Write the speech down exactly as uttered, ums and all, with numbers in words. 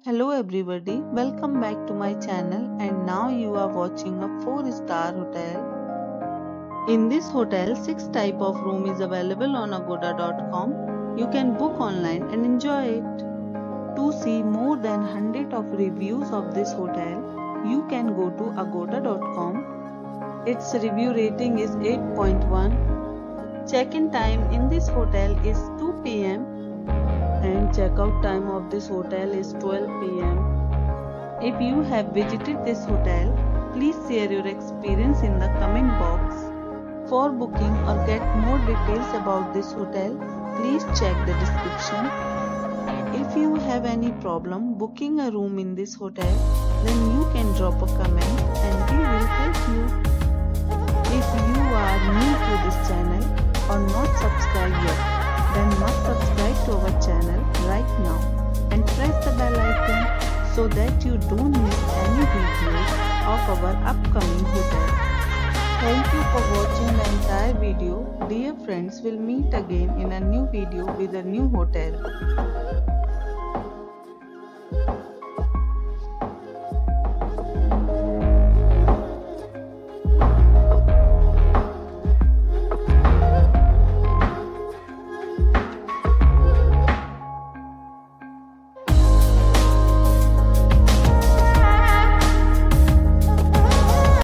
Hello everybody, welcome back to my channel and now you are watching a four star hotel. In this hotel, six type of room is available on agoda dot com. You can book online and enjoy it. To see more than one hundred of reviews of this hotel, you can go to agoda dot com. Its review rating is eight point one. Check-in time in this hotel is two p m and checkout time of this hotel is twelve p m If you have visited this hotel, please share your experience in the comment box. For booking or get more details about this hotel, please check the description. If you have any problem booking a room in this hotel, then you can drop a comment and we will help you. If you are new to this channel or not subscribed yet, then must subscribe to our channel right now and press the bell icon so that you don't miss any videos of our upcoming hotel. Thank you for watching the entire video. Dear friends, we'll meet again in a new video with a new hotel.